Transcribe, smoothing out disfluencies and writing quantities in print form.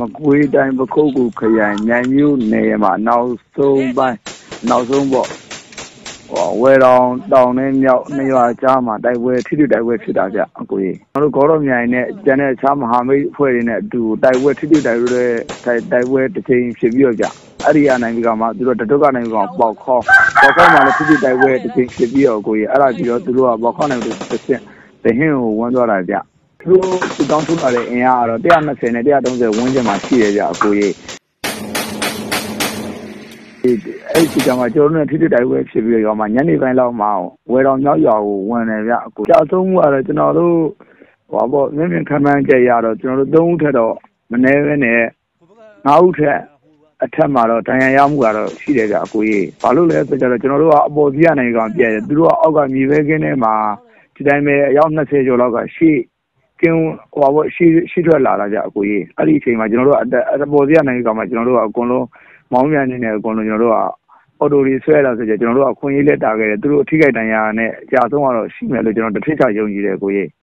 ကွေးတိုင်းပခုတ်ကူခရိုင်မြိုင်မြို့နယ်မှာနောက်ဆုံးပေါ့ဝယ်တောင်နဲ့မြောက်နှစ်ရွာကြားမှာထိတွေ့တိုက်ပွဲဖြစ်တာဗျအကိုကြီးကျွန်တော်တို့ဂေါတော်မြိုင်နဲ့ကျန်တဲ့အခြားမဟာမိတ်အဖွဲ့တွေနဲ့အတူတိုက်ပွဲထိတွေ့တိုက်ပွဲတစ်ချိန်ဖြစ်ပြီးတော့ဗျအဲ့ဒီအနိုင်ပြီးကမှသူတို့တတုတ်ကနေပြီးတော့ပေါက်ခေါက်မှာလည်းထိတွေ့တိုက်ပွဲတစ်ချိန်ဖြစ်ပြီးတော့အကိုကြီးအဲ့ဒါပြီးတော့သူတို့ကပေါက်ခေါက်နိုင်လို့တစ်ဆင့်တဟင်းကိုဝန်းသွားတာဗျသူတို့တောင်းထုတ်လာတဲ့အင်အားကတော့120နဲ့130ဝန်းကျင်မှာရှိရကြအကိုကြီးအဲ့ဒီကြောင့်ကျွန်တော်တို့ထိတွေ့တိုက်ပွဲဖြစ်ပြီးတော့ညနေပိုင်းလောက်မှာဝယ်တော်မြောက်ရွာကိုဝင်တယ်ဗျအကိုကြာဆုံးမှုကတော့ကျွန်တော်တို့မြင်ခံမှန်းကြရတော့ကျွန်တော်တို့3ဦးထက်တော့မနည်းပဲနဲ့9ဦးထက်အထက်မှာတော့တန်ရန်ရမှုကတော့ရှိတယ်ကြအကိုကြီးဘာလို့လဲဆိုတော့ကျွန်တော်တို့ကအပေါ်စီးရနိုင်ကောင်ပြည့်တယ်သူတို့ကအောက်ကမြေပဲကင်းထဲမှာဒီတိုင်းပဲအယောက်20ကျော်လောက်ကရှေ့ကင်းရှေ့ထွက်လာကြအကိုကြီးအဲ့ဒီအချိန်မှာကျွန်တော်တို့အပေါ်စီးရနိုင်ကောင်မှာကျွန်တော်တို့ကအကုန်လုံးမောင်းပြန်နေတယ်အကုန်လုံးကျွန်တော်တို့ကအော်တိုတွေဆွဲလာဆိုကြကျွန်တော်တို့ကခွင့်ရေးလက်တာခဲ့တယ်သူတို့အထိခိုက်တန်ရာနဲ့ကြာဆုံးကတော့ရှိမယ်လို့ကျွန်တော်တစ်ထစ်ချယုံကြည်တယ်ကိုကြီး